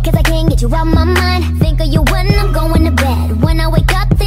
Cause I can't get you out my mind. Think of you when I'm going to bed. When I wake up